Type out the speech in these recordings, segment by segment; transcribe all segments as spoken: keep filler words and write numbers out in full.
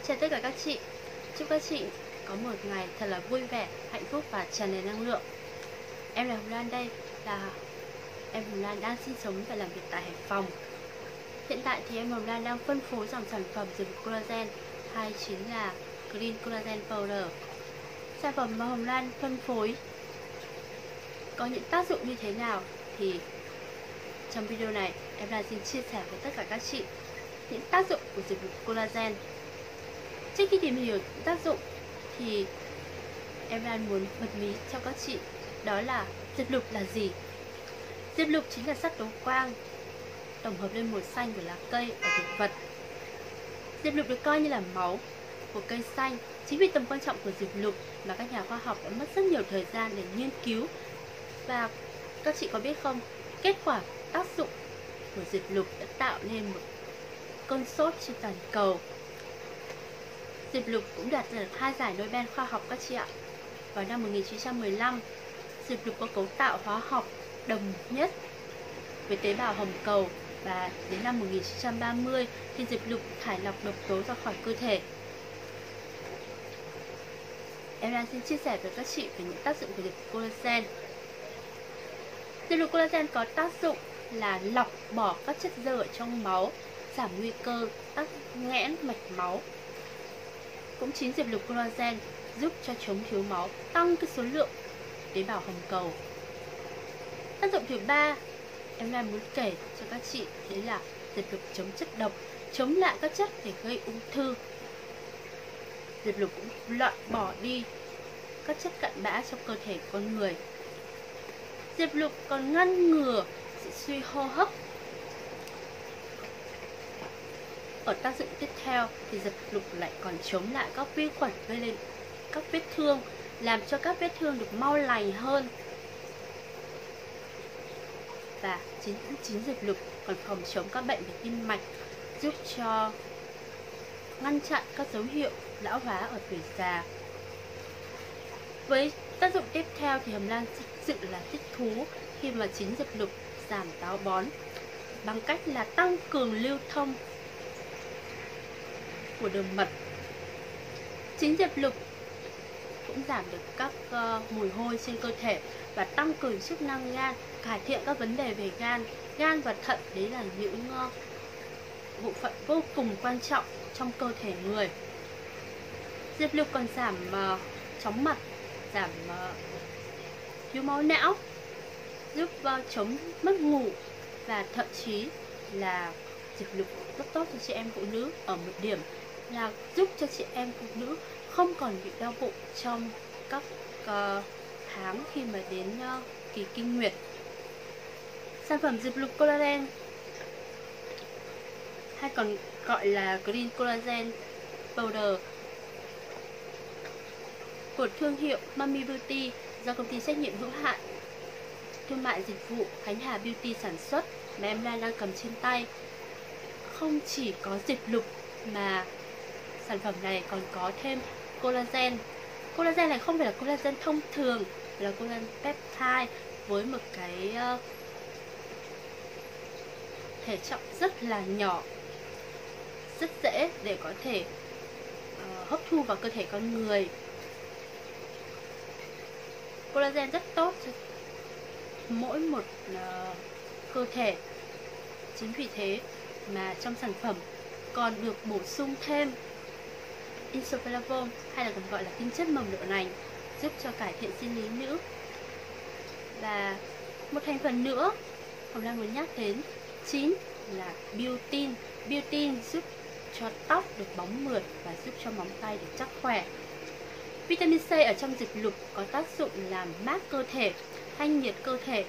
Chào tất cả các chị. Chúc các chị có một ngày thật là vui vẻ, hạnh phúc và tràn đầy năng lượng. Em là Hồng Lan đây, là em Hồng Lan đang sinh sống và làm việc tại Hải Phòng. Hiện tại thì em Hồng Lan đang phân phối dòng sản phẩm dưỡng collagen, hay chính là Green Collagen Powder. Sản phẩm mà Hồng Lan phân phối có những tác dụng như thế nào thì trong video này em Lan xin chia sẻ với tất cả các chị những tác dụng của dịch vụ collagen. Trước khi tìm hiểu tác dụng thì em đang muốn bật mí cho các chị, đó là diệp lục là gì. Diệp lục chính là sắc tố quang tổng hợp lên màu xanh của lá cây ở thực vật. Diệp lục được coi như là máu của cây xanh. Chính vì tầm quan trọng của diệp lục mà các nhà khoa học đã mất rất nhiều thời gian để nghiên cứu. Và các chị có biết không, kết quả tác dụng của diệp lục đã tạo nên một cơn sốt trên toàn cầu. Diệp lục cũng đạt được hai giải Nobel khoa học các chị ạ. Vào năm một nghìn chín trăm mười lăm, diệp lục có cấu tạo hóa học đồng nhất với tế bào hồng cầu, và đến năm một nghìn chín trăm ba mươi thì diệp lục thải lọc độc tố ra khỏi cơ thể. Em đang xin chia sẻ với các chị về những tác dụng của diệp lục collagen. Diệp lục collagen có tác dụng là lọc bỏ các chất xơ ở trong máu, giảm nguy cơ tắc nghẽn mạch máu. Cũng chính diệp lục collagen giúp cho chống thiếu máu, tăng cái số lượng tế bào hồng cầu. Tác dụng thứ ba em đang muốn kể cho các chị, đấy là diệp lục chống chất độc, chống lại các chất để gây ung thư. Diệp lục cũng loại bỏ đi các chất cặn bã trong cơ thể con người. Diệp lục còn ngăn ngừa sự suy hô hấp. Ở tác dụng tiếp theo thì diệp lục lại còn chống lại các vi khuẩn gây lên các vết thương, làm cho các vết thương được mau lành hơn. Và chính chính diệp lục còn phòng chống các bệnh về tim mạch, giúp cho ngăn chặn các dấu hiệu lão hóa ở tuổi già. Với tác dụng tiếp theo thì Hồng Lan thực sự là thích thú khi mà chính diệp lục giảm táo bón bằng cách là tăng cường lưu thông của đường mật. Chính diệp lục cũng giảm được các uh, mùi hôi trên cơ thể và tăng cường chức năng gan, cải thiện các vấn đề về gan. Gan và thận đấy là những uh, bộ phận vô cùng quan trọng trong cơ thể người. Diệp lục còn giảm uh, chóng mặt, giảm uh, thiếu máu não, giúp uh, chống mất ngủ, và thậm chí là diệp lục rất tốt cho chị em phụ nữ ở một điểm là giúp cho chị em phụ nữ không còn bị đau bụng trong các uh, tháng khi mà đến uh, kỳ kinh nguyệt. Sản phẩm diệp lục collagen, hay còn gọi là Green Collagen Powder của thương hiệu Mami Beauty do công ty trách nhiệm hữu hạn thương mại dịch vụ Khánh Hà Beauty sản xuất, mà em đang cầm trên tay, không chỉ có diệp lục mà sản phẩm này còn có thêm collagen. Collagen này không phải là collagen thông thường, là collagen peptide với một cái uh, thể trọng rất là nhỏ, rất dễ để có thể uh, hấp thu vào cơ thể con người. Collagen rất tốt cho mỗi một uh, cơ thể. Chính vì thế mà trong sản phẩm còn được bổ sung thêm isoflavone, hay là còn gọi là tinh chất mầm đậu nành, giúp cho cải thiện sinh lý nữ. Và một thành phần nữa Hồng Lan muốn nhắc đến chính là biotin. Biotin giúp cho tóc được bóng mượt và giúp cho móng tay được chắc khỏe. Vitamin C ở trong diệp lục có tác dụng làm mát cơ thể, thanh nhiệt cơ thể.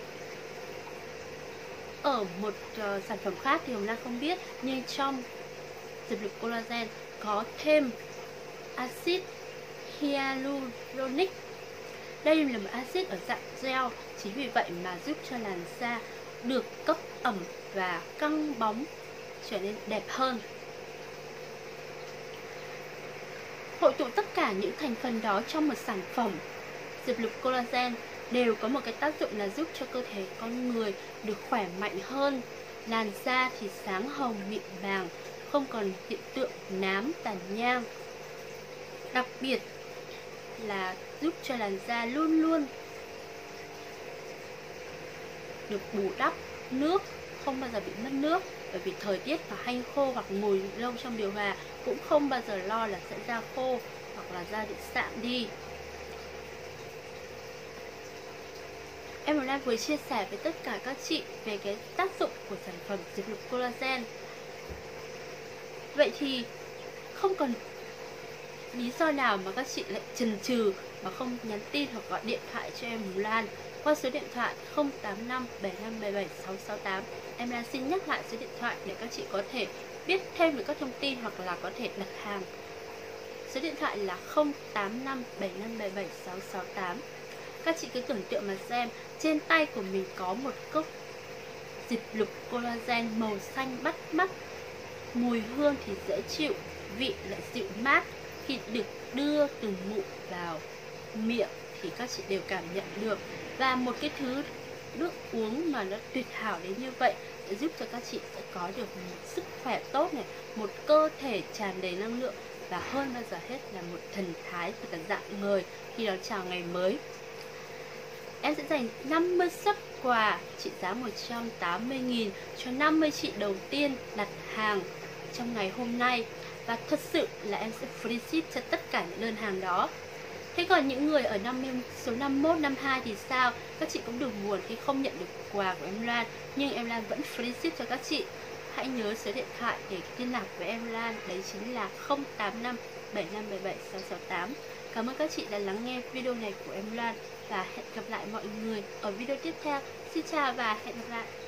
Ở một uh, sản phẩm khác thì Hồng Lan không biết, nhưng trong diệp lục collagen có thêm axit hyaluronic. Đây là một axit ở dạng gel, chính vì vậy mà giúp cho làn da được cấp ẩm và căng bóng, trở nên đẹp hơn. Hội tụ tất cả những thành phần đó trong một sản phẩm diệp lục collagen đều có một cái tác dụng là giúp cho cơ thể con người được khỏe mạnh hơn, làn da thì sáng hồng mịn màng, không còn hiện tượng nám, tàn nhang. Đặc biệt là giúp cho làn da luôn luôn được bù đắp nước, không bao giờ bị mất nước. Bởi vì thời tiết và hanh khô hoặc ngồi lâu trong điều hòa cũng không bao giờ lo là sẽ da khô hoặc là da bị sạm đi. Em Lan vừa chia sẻ với tất cả các chị về cái tác dụng của sản phẩm diệp lục collagen. Vậy thì không còn lý do nào mà các chị lại chần chừ mà không nhắn tin hoặc gọi điện thoại cho em Hồng Lan qua số điện thoại không tám năm bảy năm bảy bảy sáu sáu tám. Em Lan xin nhắc lại số điện thoại để các chị có thể biết thêm về các thông tin hoặc là có thể đặt hàng. Số điện thoại là không tám năm bảy năm bảy bảy sáu sáu tám. Các chị cứ tưởng tượng mà xem, trên tay của mình có một cốc diệp lục collagen màu xanh bắt mắt, mùi hương thì dễ chịu, vị lại dịu mát. Khi được đưa từng ngụm vào miệng thì các chị đều cảm nhận được. Và một cái thứ nước uống mà nó tuyệt hảo đến như vậy sẽ giúp cho các chị sẽ có được một sức khỏe tốt này, một cơ thể tràn đầy năng lượng, và hơn bao giờ hết là một thần thái thật là rạng ngời khi đón chào ngày mới. Em sẽ dành năm mươi suất quà trị giá một trăm tám mươi nghìn cho năm mươi chị đầu tiên đặt hàng trong ngày hôm nay. Và thật sự là em sẽ free ship cho tất cả những đơn hàng đó. Thế còn những người ở năm mươi, số năm mốt, năm hai thì sao? Các chị cũng đừng buồn khi không nhận được quà của em Lan, nhưng em Lan vẫn free ship cho các chị. Hãy nhớ số điện thoại để liên lạc với em Lan, đấy chính là không tám năm bảy năm bảy bảy sáu sáu tám. Cảm ơn các chị đã lắng nghe video này của em Lan và hẹn gặp lại mọi người ở video tiếp theo. Xin chào và hẹn gặp lại.